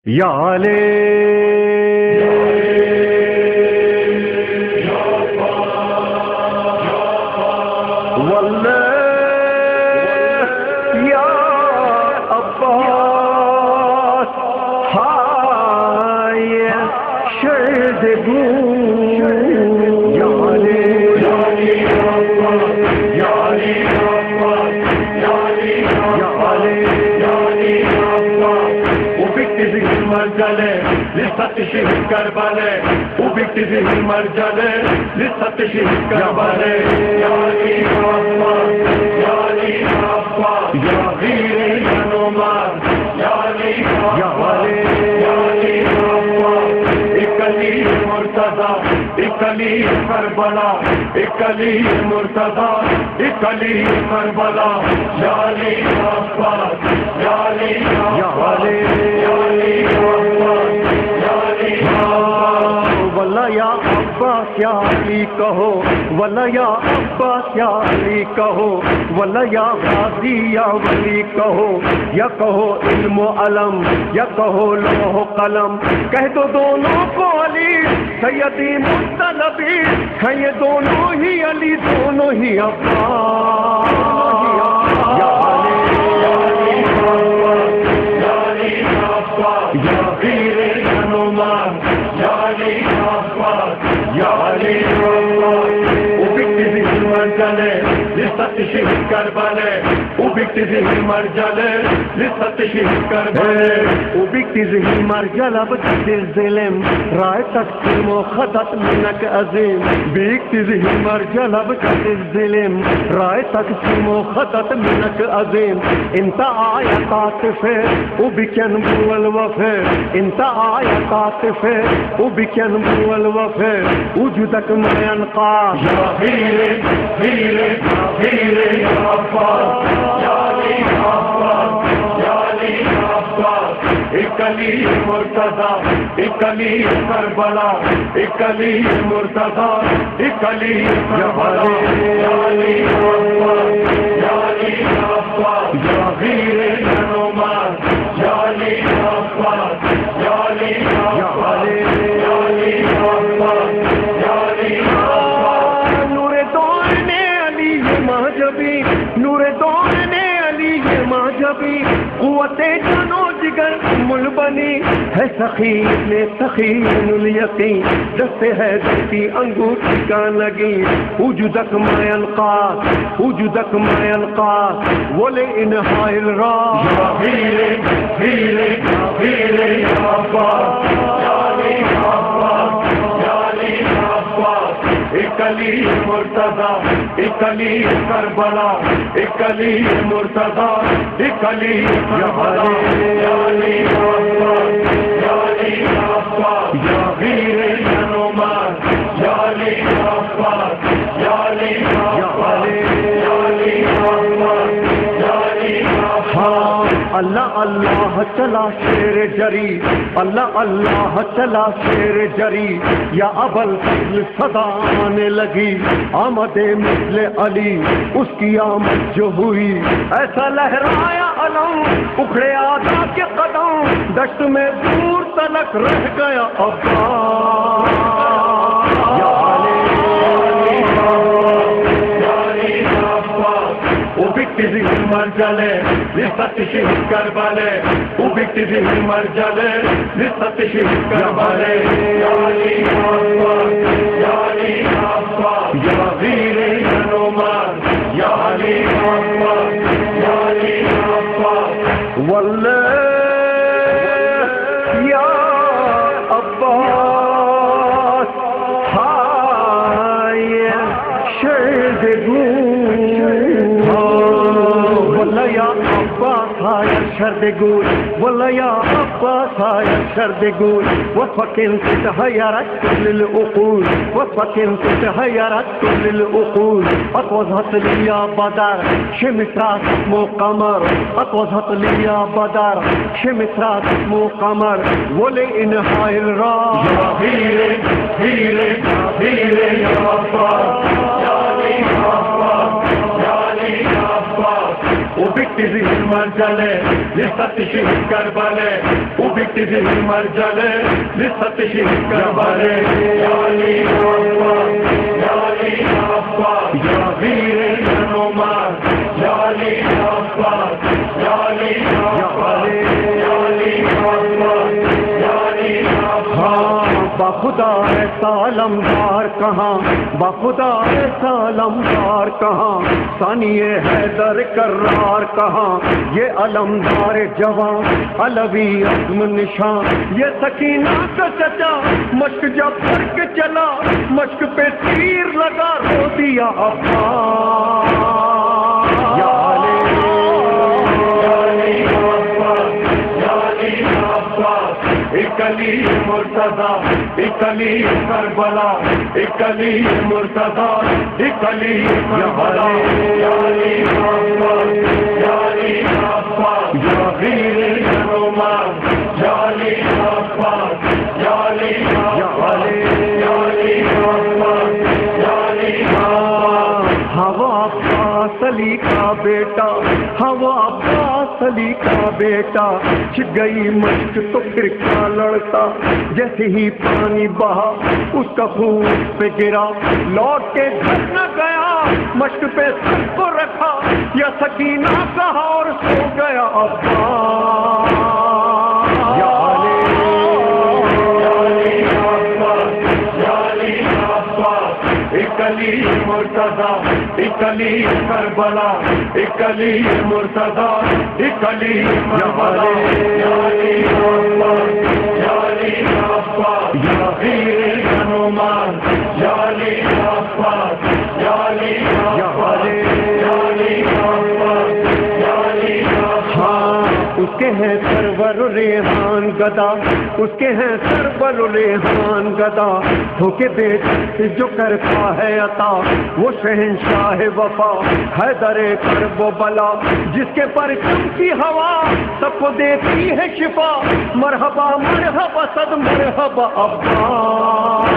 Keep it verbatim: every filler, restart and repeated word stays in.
یا علی واللہ یا عباس ہائے شہد گون یا علی یا علی مرجله لست شهید کربله او بیکتی مرجله لست شهید کربله یا علی عباس یا علی عباس یا غیر نومر یا علی یا علی یا علی عباس ایک علی مرتضی ایک علی کربلا ایک علی مرتضی ایک علی کربلا یا علی عباس یا علی یا علی واللہ یا عباس یا علی کہو واللہ یا عباس یا علی کہو واللہ یا غازی یا ولی کہو یا کہو علم و علم یا کہو لوح و قلم کہہ دو دونوں کو علی سیدی مطلبی ہیں یہ دونوں ہی علی دونوں ہی عباس یا علی یا غیر نومر یا علی عباس یا علی او بیکتی مرجله لست شهید کربله او بیکتی مرجله لست شهید کربله او بیکتی مرجله بتدل ظلم رائے تقسیم و خطت منک عظیم بیکتی مرجله بتدل ظلم رائے تقسیم و خطت منک عظیم انت آیت عاطفه او بکن بول وفه انت آیت عاطفه او بکن بول وفه وجودك ما ينقاش يا غير غير غير يا عباس يا علي عباس يا علي عباس ایک علی مرتضی ایک علی کربلا ایک علی مرتضی ایک علی کربلا یا علی عباس یا علی عباس یا غیر نومر یا علی عباس یا علی عباس یا علی عباس نور دور نے علی مہجبی نور دور نے علی مہجبی قوت جنو جگر مل بنی ہے سخی نے سخی الیقین دست ہے دیتی انگوٹھی کا لگی وجودک ما ينقاس وجودک ما ينقاس ولے انہائی الراس یا غیر غیر غیر یا عباس یا علی عباس یا علی عباس ایک علی مرتضی ایک علی کربلا ایک علی مرتضی ایک علی کربلا یا علی عباس یا علی عباس یا غیر نومر یا علی عباس یا علی عباس یا علی عباس یا علی عباس اللہ اللہ چلا شیر جری اللہ اللہ چلا شیر جری یا ابل فضل صدا آنے لگی آمد مثل علی اس کی آمد جو ہوئی ایسا لہرایا علم اکھڑے آدھا کے قدم دشت میں دور تلک رہ گیا عباس یا علی او بیکتی مرجله لست شهید کربله او بیکتی مرجله لست شهید کربله یا علی عباس یا علی عباس یا غیر نومر یا علی عباس یا علی عباس واللہ یا عباس ہائے شہد گون واللہ یا عباس ہائے شرد گول واللہ یا عباس ہائے شرد گول وفکن تتحیرت كل العقول وفکن تتحیرت كل العقول اطوزت لي يا بدر شمسات اسمه قمر اطوزت لي يا بدر شمسات اسمه قمر ولإنهاء الراس يا غير غير غير يا عباس يا علي عباس يا علي عباس او بیکتی مرجله لست شهید کربله او بتجي مرجله لسطشي كربله يا علي عباس يا علي عباس يا غير النومان يا علي عباس يا علي عباس يا علي عباس يا علي عباس بخدا ایسا علمدار کہاں بخدا ایسا علمدار کہاں ثانی حیدر کرار کہاں یہ علمدار جوان علوی عزم نشان یہ سکینہ کا چچا مشق جب کر کے چلا مشق پہ تیر لگا رو دیا عباس یا علی ایک علی مرتضی ایک علی کربلا ایک علی مرتضی ایک علی کربلا یا علی عباس یا علی عباس یا غیر النومان یا علی عباس یا علی عباس یا علی عباس یا علی عباس ہوا عباس علی کا بیٹا ہوا عباس علی کا بیٹا چھٹ گئی مشق تو پھر کیا لڑتا جیسے ہی پانی بہا اس کا خون پہ گرا لوٹ کے گھر نہ گیا مشق پہ سر کو رکھا یا سکینہ کہا اور سو گیا عباس یا علی عباس یا علی عباس ایک علی مرتضی ایک علی کربلا ایک علی مرتضی ایک علی کربلا یا علی عباس یا علی عباس یا غیر النومان یا علی عباس یا علی عباس یا علی عباس یا علی عباس اس کے ہیں سرور و ریحان گدا اس کے ہیں سرور و ریحان گدا ہو کے بیٹے سے جو کرتا ہے عطا وہ شہنشاہ وفا حیدر کرب و بلا جس کے پرچم کی ہوا سب کو دیتی ہے شفا مرحبا مرحبا صد مرحبا عباس